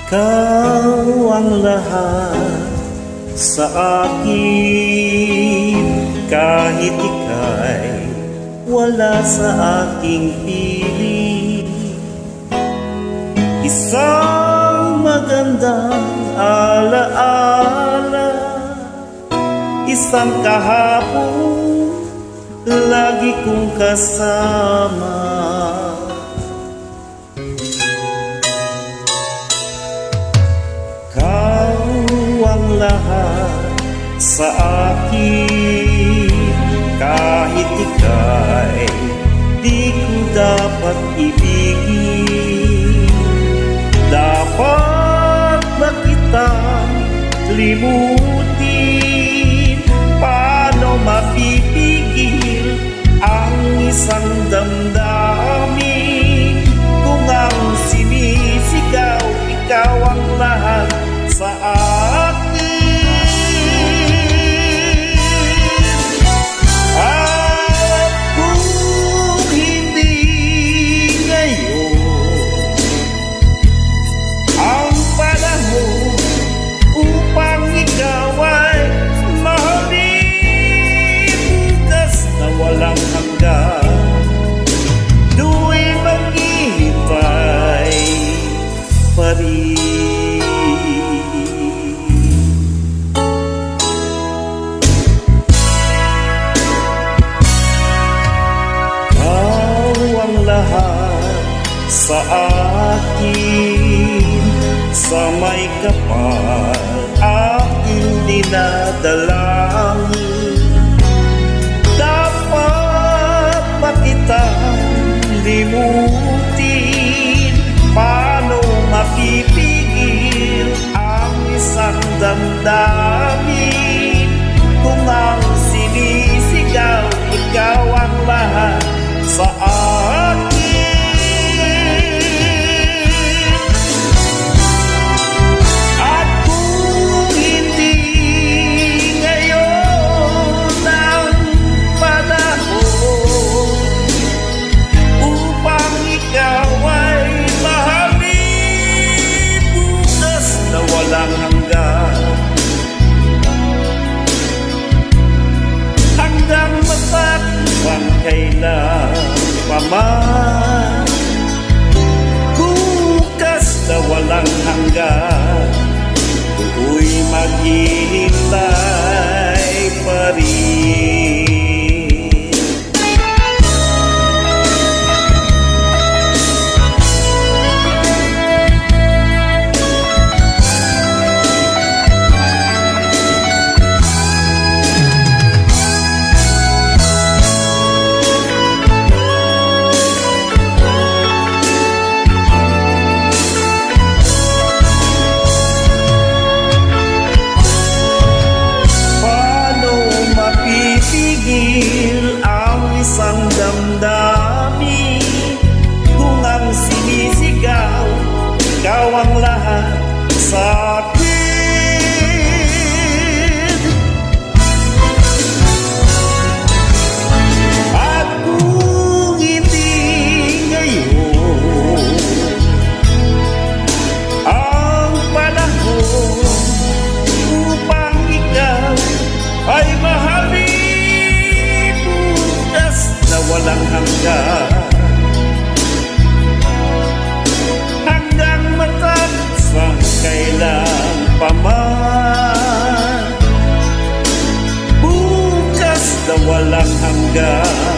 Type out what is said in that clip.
Ikaw ang lahat sa akin, kahit ika'y wala sa aking piling. Isang magandang alaala, isang kahapon lagi kong kasama. Lahat sa akin, kahit ika'y di ko dapat ibigin. Dapat ba kitang limutin? Paano mapipigil ang isang damdamin? Kung ang sinisigaw, ikaw ang lahat sa akin. Sa akin, sa may kapal aking dinadalangin. Dapat ba kitang limutin? Paano mapipigil ang isang damdamin? Kung ang sinisigaw, ikaw ang lahat sa akin. Kailan pa man, bukas na walang hanggan, ako'y maghihintay pa rin. Ang damdamin, kung ang sinisigaw, ikaw ang lahat sa akin. At kung hindi ngayon ang panahon upang ikaw ay mahalin na walang hanggan, hanggang matapos ang kailan pa man, bukas na walang hanggan.